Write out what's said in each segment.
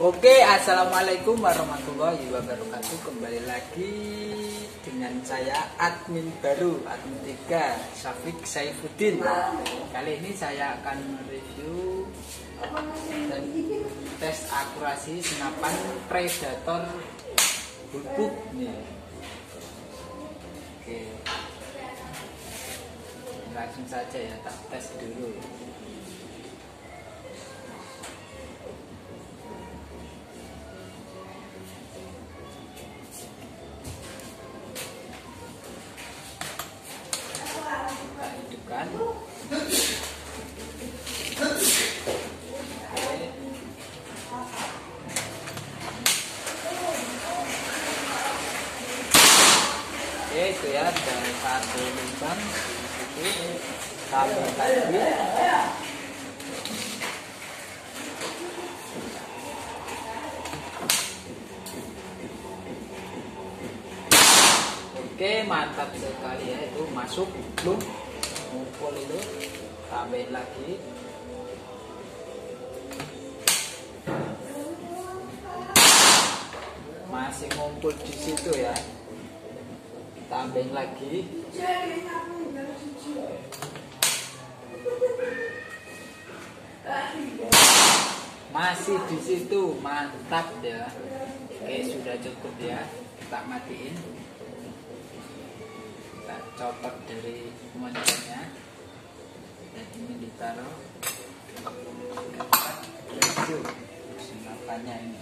Oke, assalamualaikum warahmatullahi wabarakatuh. Kembali lagi dengan saya admin baru, admin 3 Syafiq Saifuddin. Kali ini saya akan mereview dan tes akurasi senapan predator bulbuk nih. Oke, langsung saja ya, tak tes dulu. Oke, itu ya, dari satu lubang di situ tambah lagi. Oke, mantap sekali ya, itu masuk belum ngumpul, itu tambahin lagi. Masih ngumpul di situ ya, tambahin lagi. Masih di situ, mantap ya. Oke, sudah cukup ya, kita matiin. Kita copot dari moncongnya dan ini ditaruh. Kita review senapannya ini.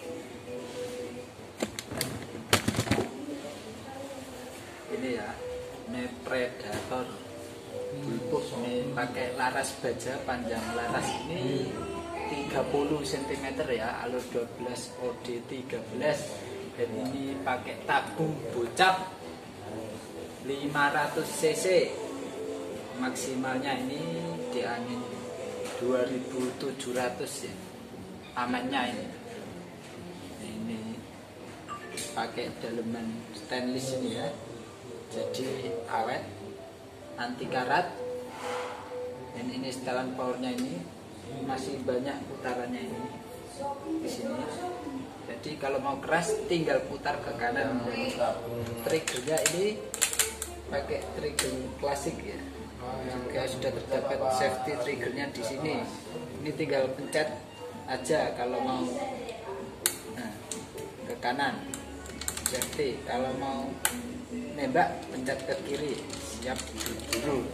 Ini ya, ini predator bulbuk, ini pakai laras baja. Panjang laras ini 30 cm ya, alur 12 OD 13, dan ini pakai tabung bocap 500 cc. Maksimalnya ini di angin 2700 ya, amannya ini. Ini pakai daleman stainless ini ya, jadi awet, anti karat. Dan ini setelan powernya ini masih banyak putarannya ini di sini. Jadi kalau mau keras tinggal putar ke kanan. Triggernya ini pakai trigger klasik ya. Juga sudah terdapat safety triggernya di sini. Ini tinggal pencet aja kalau mau ke kanan, safety. Kalau mau nembak pencet ke kiri, siap berburu.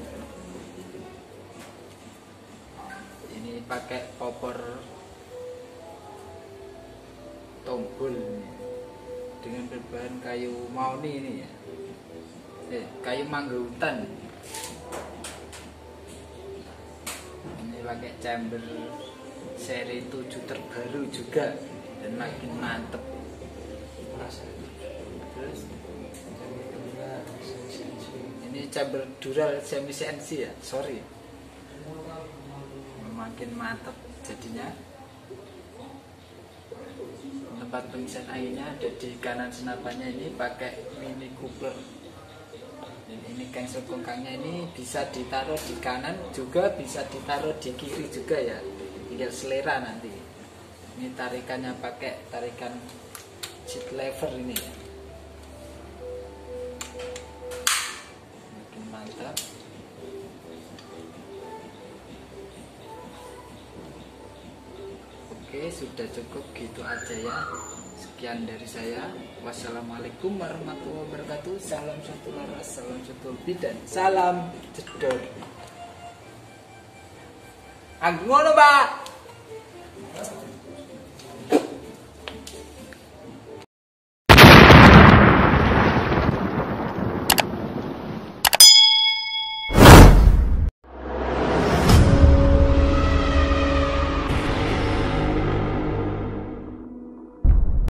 Ini pakai popor tombol dengan berbahan kayu mahoni ini ya, kayu mangga hutan. Ini pakai chamber seri 7 terbaru juga dan makin mantep. Terus ini chamber dural semi CNC ya, sorry, makin mantap jadinya. Tempat pengisian airnya ada di kanan senapannya, ini pakai mini coupler. Dan ini kengsel kongkangnya ini bisa ditaruh di kanan juga, bisa ditaruh di kiri juga ya, tinggal selera nanti. Ini tarikannya pakai tarikan seat lever ini ya, makin mantap. Oke, sudah cukup gitu aja ya. Sekian dari saya. Wassalamualaikum warahmatullahi wabarakatuh. Salam satu laras, salam satu hobi, dan salam jedor. Ngono, Pak.